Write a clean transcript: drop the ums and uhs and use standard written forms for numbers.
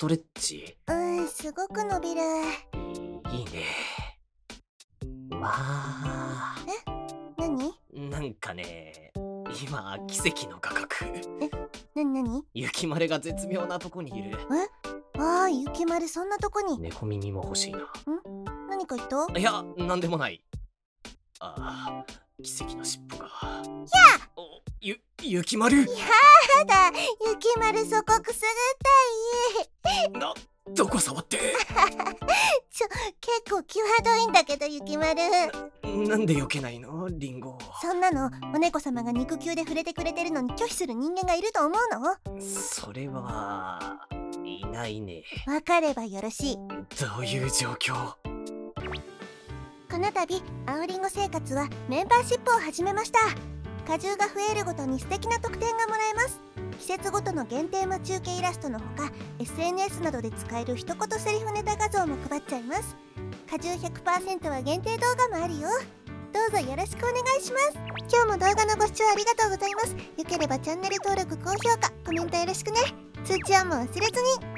トレッチ。 すごく伸びる。 いいね。まあ。 何？ なんかね、今奇跡の画角。 何？ 雪丸が絶妙なとこにいる。 ああ、雪丸そんなとこに。 猫耳も欲しいな。 何か言った？ いや、なんでもない。ああ、奇跡の尻尾が。雪丸。 やだ、雪丸そこくすぐったい。 どこ触って。 結構際どいんだけど、雪丸。 なんで避けないの、リンゴ。 そんなのお猫様が肉球で触れてくれてるのに拒否する人間がいると思うの？ それはいないね。 わかればよろしい。 どういう状況？ この度青りんご生活はメンバーシップを始めました。果汁が増えるごとに素敵な特典がもらえます。季節ごとの限定待ち受けイラストのほか SNS などで使える一言セリフネタ画像も配っちゃいます。果汁 100% は限定動画もあるよ。どうぞよろしくお願いします。今日も動画のご視聴ありがとうございます。よければチャンネル登録、高評価、コメントよろしくね。通知音も忘れずに。